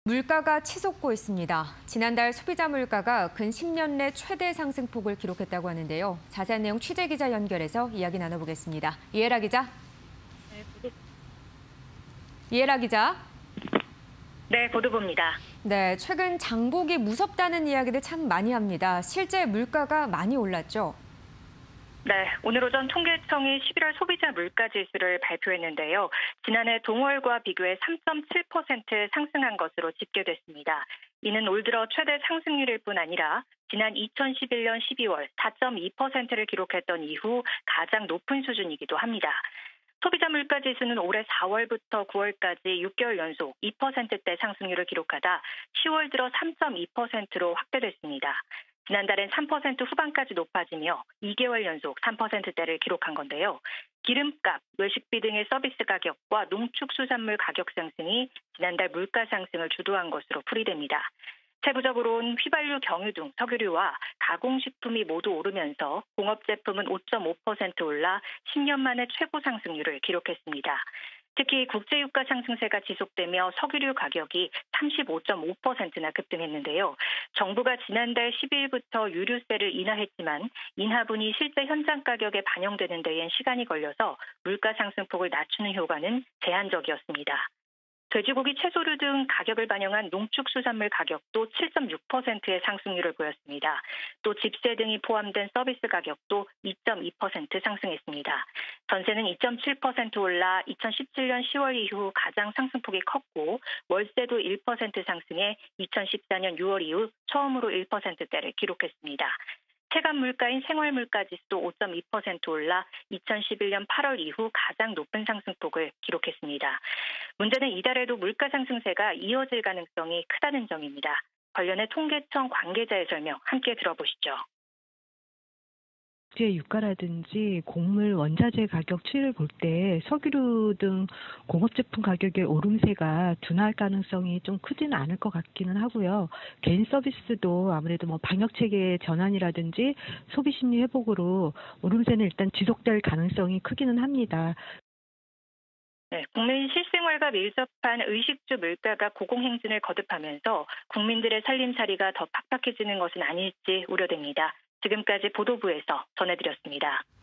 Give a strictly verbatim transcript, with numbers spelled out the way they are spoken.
물가가 치솟고 있습니다. 지난달 소비자 물가가 근 십 년 내 최대 상승폭을 기록했다고 하는데요. 자세한 내용 취재기자 연결해서 이야기 나눠보겠습니다. 이혜라 기자. 이혜라 기자. 네, 보도부입니다. 네, 최근 장보기 무섭다는 이야기들 참 많이 합니다. 실제 물가가 많이 올랐죠? 네, 오늘 오전 통계청이 십일월 소비자 물가지수를 발표했는데요. 지난해 동월과 비교해 삼 점 칠 퍼센트 상승한 것으로 집계됐습니다. 이는 올 들어 최대 상승률일 뿐 아니라 지난 이천십일 년 십이월 사 점 이 퍼센트를 기록했던 이후 가장 높은 수준이기도 합니다. 소비자 물가지수는 올해 사월부터 구월까지 육 개월 연속 이 퍼센트대 상승률을 기록하다 시월 들어 삼 점 이 퍼센트로 확대됐습니다. 지난달엔 삼 퍼센트 후반까지 높아지며 이 개월 연속 삼 퍼센트대를 기록한 건데요. 기름값, 외식비 등의 서비스 가격과 농축수산물 가격 상승이 지난달 물가 상승을 주도한 것으로 풀이됩니다. 세부적으로는 휘발유, 경유 등 석유류와 가공식품이 모두 오르면서 공업제품은 오 점 오 퍼센트 올라 십 년 만에 최고 상승률을 기록했습니다. 특히 국제유가 상승세가 지속되며 석유류 가격이 삼십오 점 오 퍼센트나 급등했는데요. 정부가 지난달 십이 일부터 유류세를 인하했지만 인하분이 실제 현장 가격에 반영되는 데엔 시간이 걸려서 물가 상승폭을 낮추는 효과는 제한적이었습니다. 돼지고기, 채소류 등 가격을 반영한 농축수산물 가격도 칠 점 육 퍼센트의 상승률을 보였습니다. 또 집세 등이 포함된 서비스 가격도 이 점 이 퍼센트 상승했습니다. 전세는 이 점 칠 퍼센트 올라 이천십칠 년 시월 이후 가장 상승폭이 컸고 월세도 일 퍼센트 상승해 이천십사 년 유월 이후 처음으로 일 퍼센트대를 기록했습니다. 체감 물가인 생활물가지수도 오 점 이 퍼센트 올라 이천십일 년 팔월 이후 가장 높은 상승폭을 기록했습니다. 문제는 이달에도 물가 상승세가 이어질 가능성이 크다는 점입니다. 관련해 통계청 관계자의 설명 함께 들어보시죠. 국제 유가라든지 곡물 원자재 가격 추이를 볼 때 석유류 등 공업제품 가격의 오름세가 둔할 가능성이 좀 크지는 않을 것 같기는 하고요. 개인 서비스도 아무래도 뭐 방역 체계의 전환이라든지 소비 심리 회복으로 오름세는 일단 지속될 가능성이 크기는 합니다. 네, 국민 실생활과 밀접한 의식주 물가가 고공행진을 거듭하면서 국민들의 살림살이가 더 팍팍해지는 것은 아닐지 우려됩니다. 지금까지 보도부에서 전해드렸습니다.